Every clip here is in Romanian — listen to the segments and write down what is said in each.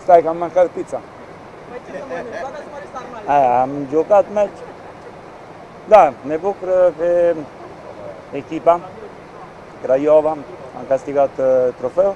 Stai că am mâncat pizza. Păi ce să mănânci? Doar să mănânci sarmale. Aia, am jucat meci. Da, ne bucură pe echipa Craiova, am câștigat trofeu.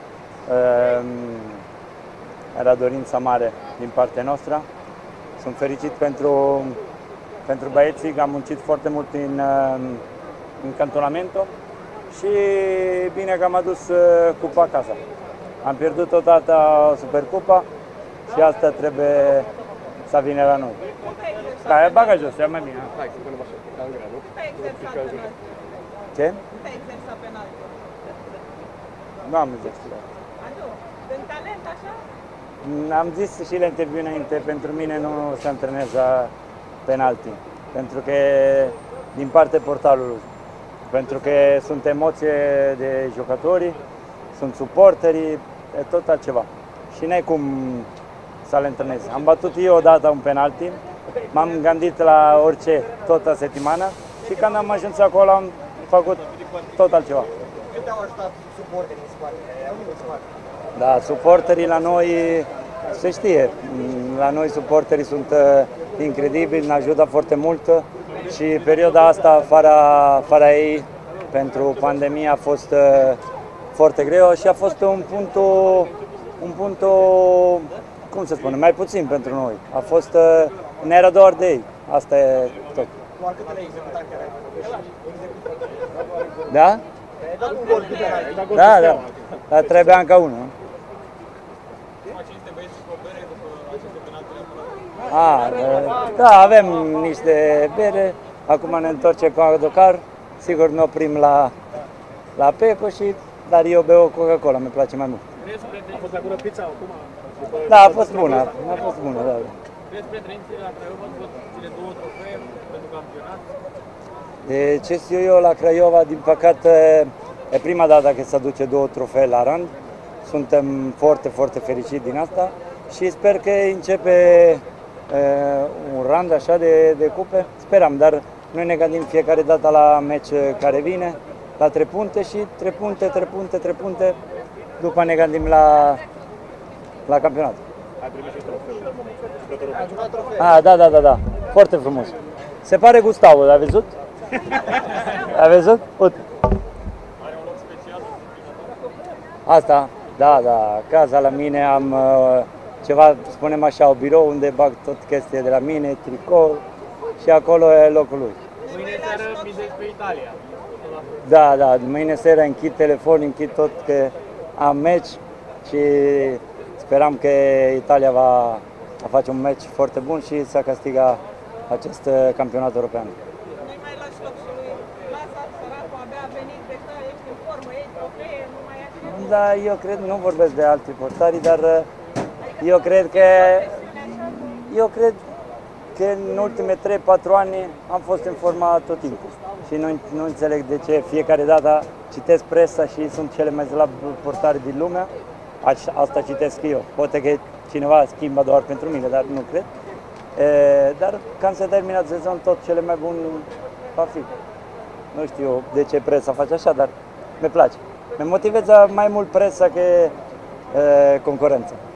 Era dorința mare din partea noastră. Sunt fericit pentru băieții că am muncit foarte mult în cantonamento și bine că am adus cupa acasă. Am pierdut odată Supercupa și asta trebuie să vină la noi. Da, bagă jos, ia mai bine. Hai să punem așa, ca în grea, nu? Cum te-ai exersat penal? Ce? Cum te-ai exersat penal? Nu am exersat. Adu, în talent așa? Am zis și la interviu înainte, pentru mine nu se antrenează penalti, pentru că e din partea portalului, pentru că sunt emoție de jucători, sunt suporterii, e tot altceva. Și n-ai cum să le antrenezi. Am batut eu odată un penalti, m-am gândit la orice toată săptămâna și când am ajuns acolo am făcut tot altceva. Cât te-au ajutat suporterii în spate? Da, suporterii la noi, se știe, la noi suporterii sunt incredibili, ne ajută foarte mult și perioada asta, fără ei, pentru pandemie a fost foarte greu și a fost un punct, cum se spune, mai puțin pentru noi. A fost, ne era doar de ei, asta e tot. Doar cât le-ai executat chiar ai făcut? Da? Ai dat un gol de penalti. Da, dar trebuia încă unul. Da, avem niște bere, acum ne întoarcem cu autocar, sigur ne oprim la Peco dar eu beau Coca-Cola, mi place mai mult. A fost la gură pizza acum? Da, a fost bună, da. Crezi prietenii la Craiova au fost cele două trofee pentru campionat? De ce știu eu la Craiova, din păcate, e prima dată că se aduce două trofee la rând. Suntem foarte, foarte fericiți din asta și sper că începe un rând așa de cupe. Sperăm, dar noi ne gândim fiecare dată la meci care vine, la 3 puncte și 3 puncte, după ne gândim la campionat. Ai primit și trofeul. Da, foarte frumos. Se pare Gustavo, l-ai văzut? Ai văzut? Uite. Are un loc special? Asta, da, casa la mine am ceva, spunem așa, o birou unde bag tot chestia de la mine, tricou și acolo e locul lui. Mâine seară mizezi pe Italia. Da, mâine seara închid telefon, închid tot că am meci și speram că Italia va face un meci foarte bun și să câștiga acest campionat european. Nu-i mai lași loc și lui Laza, săracul, abia a venit, deja ești în formă, ei trofee, nu mai ai. Da, eu cred, nu vorbesc de alți portari, dar eu cred că în ultimele 3-4 ani am fost în forma tot timpul. Și nu înțeleg de ce fiecare dată citesc presa și sunt cele mai slabi portari din lume. Asta citesc eu. Poate că cineva schimbă doar pentru mine, dar nu cred. Dar când se termină sezon, tot cele mai buni va fi. Nu știu de ce presa face așa, dar mi place. Me motivează mai mult presa că concurența.